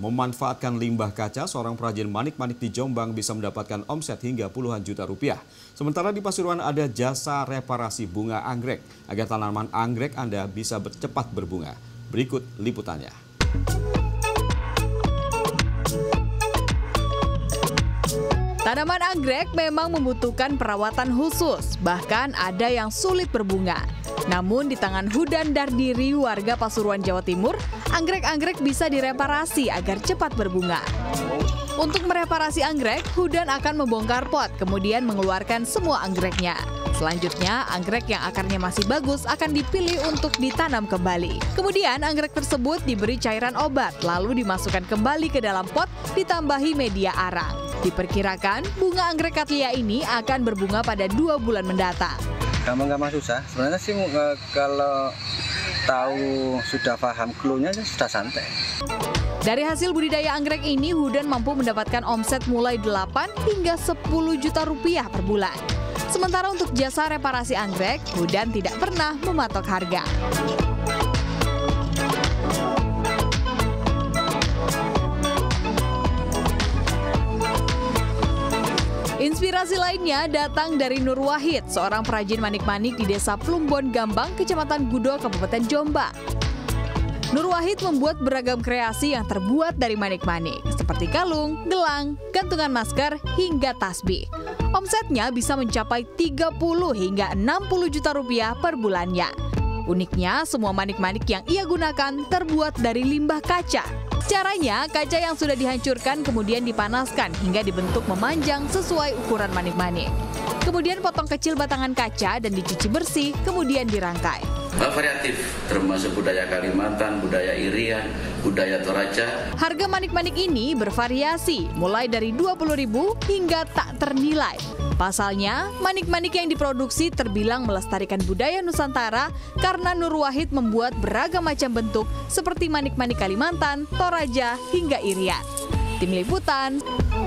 memanfaatkan limbah kaca, seorang perajin manik-manik di Jombang bisa mendapatkan omset hingga puluhan juta rupiah. Sementara di Pasuruan ada jasa reparasi bunga anggrek agar tanaman anggrek Anda bisa cepat berbunga. Berikut liputannya. Tanaman anggrek memang membutuhkan perawatan khusus, bahkan ada yang sulit berbunga. Namun di tangan Hudan Dardiri, warga Pasuruan, Jawa Timur, anggrek-anggrek bisa direparasi agar cepat berbunga. Untuk mereparasi anggrek, Hudan akan membongkar pot, kemudian mengeluarkan semua anggreknya. Selanjutnya, anggrek yang akarnya masih bagus akan dipilih untuk ditanam kembali. Kemudian, anggrek tersebut diberi cairan obat, lalu dimasukkan kembali ke dalam pot, ditambahi media arang. Diperkirakan, bunga anggrek Cattleya ini akan berbunga pada 2 bulan mendatang. Gampang-gampang susah. Sebenarnya sih kalau tahu sudah paham clue-nya sudah santai. Dari hasil budidaya anggrek ini, Hudan mampu mendapatkan omset mulai 8 hingga 10 juta rupiah per bulan. Sementara untuk jasa reparasi anggrek, Hudan tidak pernah mematok harga. Inspirasi lainnya datang dari Nur Wahid, seorang perajin manik-manik di Desa Plumbon Gambang, Kecamatan Gudo, Kabupaten Jombang. Nur Wahid membuat beragam kreasi yang terbuat dari manik-manik, seperti kalung, gelang, gantungan masker, hingga tasbih. Omsetnya bisa mencapai 30 hingga 60 juta rupiah per bulannya. Uniknya, semua manik-manik yang ia gunakan terbuat dari limbah kaca. Caranya, kaca yang sudah dihancurkan kemudian dipanaskan hingga dibentuk memanjang sesuai ukuran manik-manik. Kemudian potong kecil batangan kaca dan dicuci bersih, kemudian dirangkai. Variatif, termasuk budaya Kalimantan, budaya Irian, budaya Toraja. Harga manik-manik ini bervariasi, mulai dari 20.000 hingga tak ternilai. Pasalnya, manik-manik yang diproduksi terbilang melestarikan budaya Nusantara karena Nur Wahid membuat beragam macam bentuk seperti manik-manik Kalimantan, Toraja, hingga Irian. Tim Liputan,